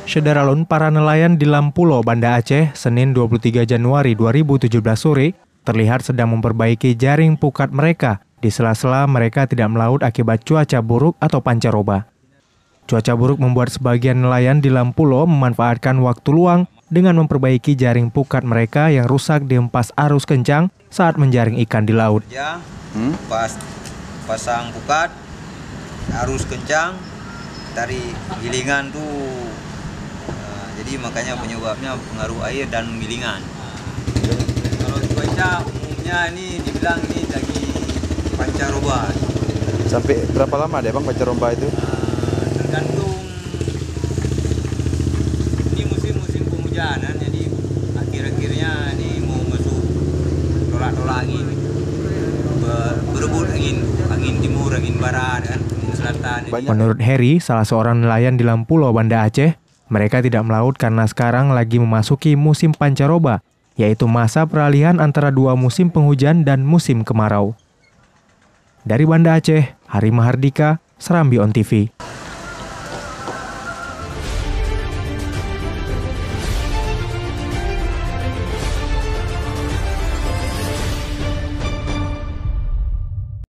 Sederalun para nelayan di Lampulo, Banda Aceh, Senin 23 Januari 2017 sore, terlihat sedang memperbaiki jaring pukat mereka di sela-sela mereka tidak melaut akibat cuaca buruk atau pancaroba. Cuaca buruk membuat sebagian nelayan di Lampulo memanfaatkan waktu luang dengan memperbaiki jaring pukat mereka yang rusak dihempas arus kencang saat menjaring ikan di laut. Pas pasang pukat, arus kencang, tarik gilingan tuh. Jadi makanya penyebabnya pengaruh air dan gilingan. Kalau cuaca umumnya ini dibilang ini lagi pancaroba. Sampai berapa lama deh Bang pancaroba itu? Tergantung ini musim penghujanan, jadi akhir-akhirnya ini mau masuk tolak-tolak angin, berebut angin timur, angin barat, kan, angin selatan. Menurut Heri, salah seorang nelayan di Lampulo, Banda Aceh, mereka tidak melaut karena sekarang lagi memasuki musim pancaroba, yaitu masa peralihan antara dua musim penghujan dan musim kemarau. Dari Banda Aceh, Hari Mahardika, Serambi On TV.